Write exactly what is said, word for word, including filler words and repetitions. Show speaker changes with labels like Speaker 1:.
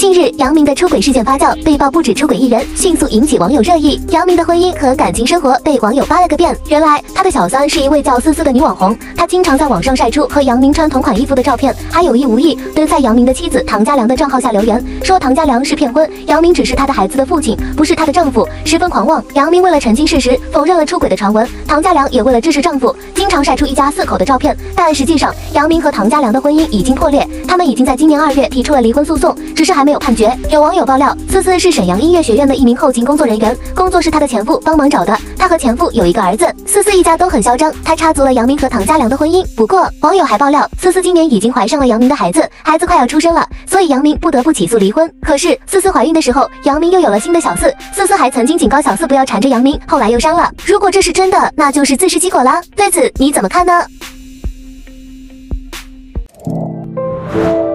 Speaker 1: 近日，杨明的出轨事件发酵，被曝不止出轨一人，迅速引起网友热议。杨明的婚姻和感情生活被网友扒了个遍。原来，他的小三是一位叫思思的女网红，她经常在网上晒出和杨明穿同款衣服的照片，还有意无意的在杨明的妻子唐家良的账号下留言，说唐家良是骗婚，杨明只是他的孩子的父亲，不是他的丈夫，十分狂妄。杨明为了澄清事实，否认了出轨的传闻。唐家良也为了支持丈夫，经常晒出一家四口的照片。但实际上，杨明和唐家良的婚姻已经破裂，他们已经在今年二月提出了离婚诉讼，只是还没有判决。有网友爆料，思思是沈阳音乐学院的一名后勤工作人员，工作是她的前夫帮忙找的。她和前夫有一个儿子，思思一家都很嚣张，她插足了杨明和唐家良的婚姻。不过，网友还爆料，思思今年已经怀上了杨明的孩子，孩子快要出生了，所以杨明不得不起诉离婚。可是，思思怀孕的时候，杨明又有了新的小四，思思还曾经警告小四不要缠着杨明，后来又伤了。如果这是真的，那就是自食其果啦。对此你怎么看呢？